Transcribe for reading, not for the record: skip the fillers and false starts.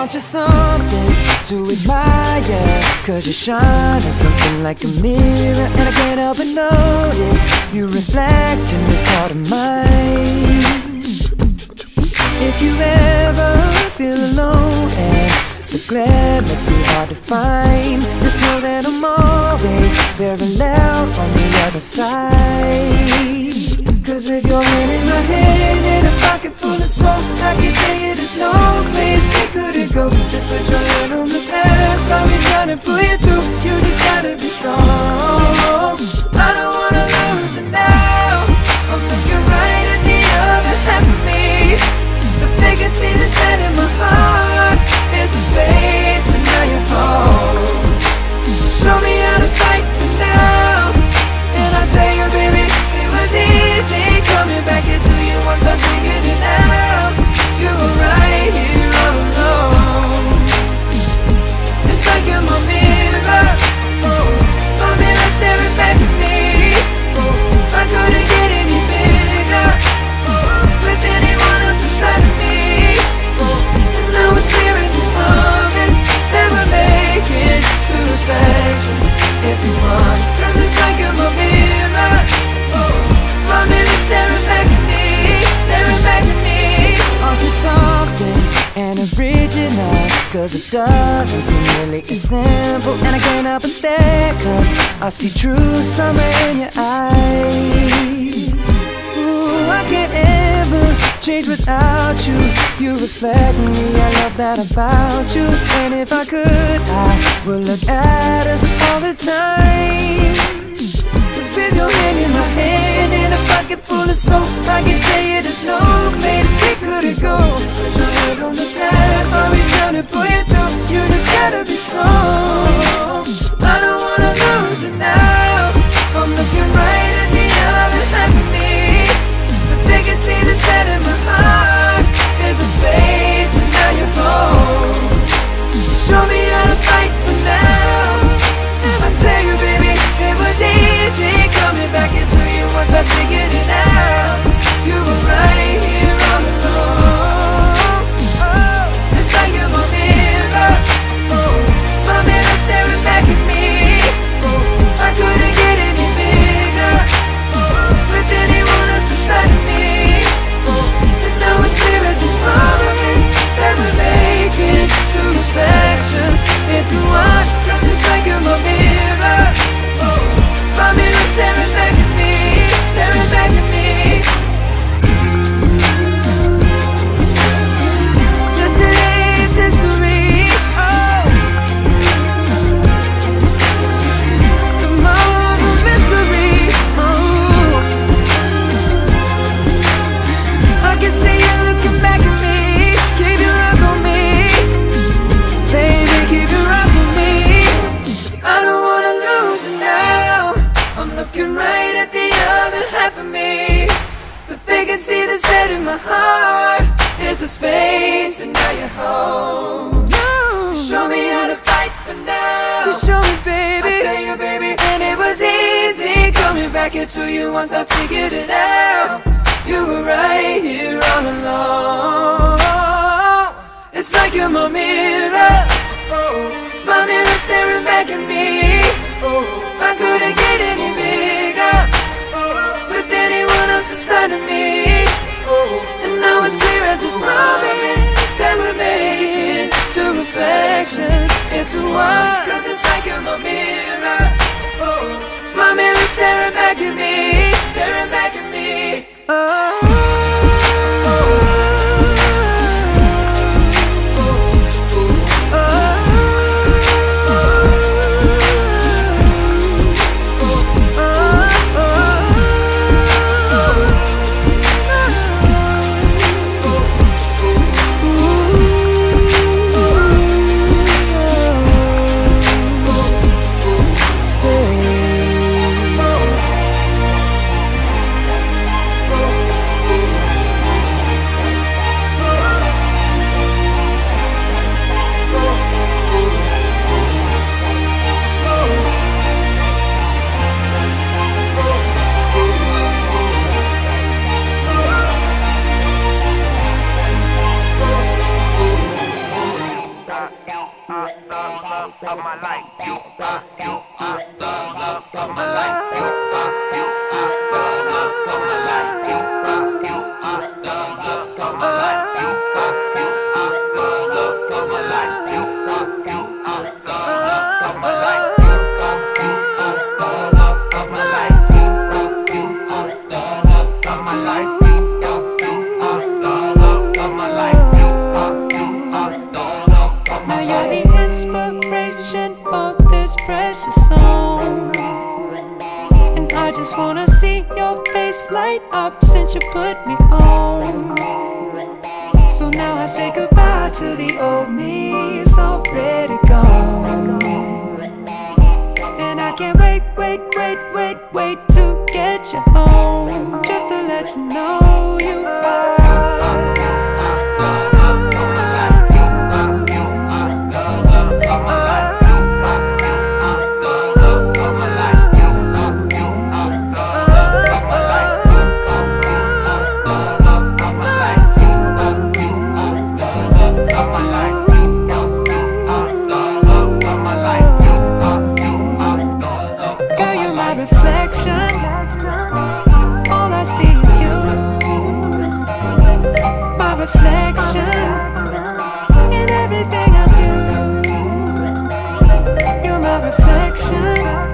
Want you something to admire, 'cause you shine at something like a mirror, and I can't help but notice you reflect in this heart of mine. If you ever feel alone and the glare makes me hard to find, just know that I'm always very loud on the other side. 'Cause with your hand in my hand and a pocket full of soap, I can tell you there's no place we couldn't go. Just put your hand on the past, I'll be trying to pull you through. You just gotta be strong. I don't wanna lose you now. I'm looking right at the other half of me. The biggest see the set in my heart. There's a space and now you're home. Show me how to fight for now, and I'll tell you, baby, it was easy coming back into you once I figured it out. You were right here all alone. It's like you're my mirror, oh, my mirror staring back at me. Oh, I couldn't get any bigger, oh, with anyone else beside of me. Oh, and now it's clear as this promise that we're making two reflections into one. 'Cause it's like you're my mirror, oh, my mirror staring back at me, staring back at me. Aren't you something and original? 'Cause it doesn't seem really as simple, and I can't help but stare, 'cause I see true summer in your eyes. Ooh, I can't ever change without you. You reflect me, I love that about you. And if I could, I would look at us all the time. 'Cause with your hand in my hand and a pocket full of soap, I can tell you there's no place we couldn't go. Just put your head on the past, I'll be trying to pull you through. You just gotta be strong. I don't wanna lose you now. I'm looking right at the other half of me. The biggest see the set in my heart. There's a space and now you're home. Show me how to fight for now, and I tell you, baby, it was easy coming back into you once I figured it out. You were right here all along. Oh, it's like you're my mirror, oh, my mirror staring back at me. Oh, I couldn't get any bigger, oh, with anyone else beside of me. Oh, and now it's clear as this promise that we're making two reflections into one. 'Cause it's like you're my mirror, oh, my mirror staring back at me, staring back at me. Yesterday's history, oh, tomorrow's a mystery, oh. I can see you looking back at me. Keep your eyes on me, baby, keep your eyes on me. 'Cause I don't wanna lose you now. I'm looking right at the other half of me. The biggest see the set in my heart. There's the space and now you're home. Show me how to fight for now. You show me, baby. I tell you, baby, and it was easy coming back into you once I figured it out. You were right here all along. It's like you're my mirror, oh, my mirror staring back at me. Oh, I couldn't get any bigger, oh, with anyone else beside of me. Oh, and now it's clear as this promise that we're making two reflections into one. 'Cause it's like you're my mirror, oh, my mirror staring back at me, staring back at me. Oh. I just wanna see your face light up since you put me on. So now I say goodbye to the old me, it's already gone. And I can't wait to get you home, just to let you know you are. Reflection, all I see is you. My reflection in everything I do. You're my reflection.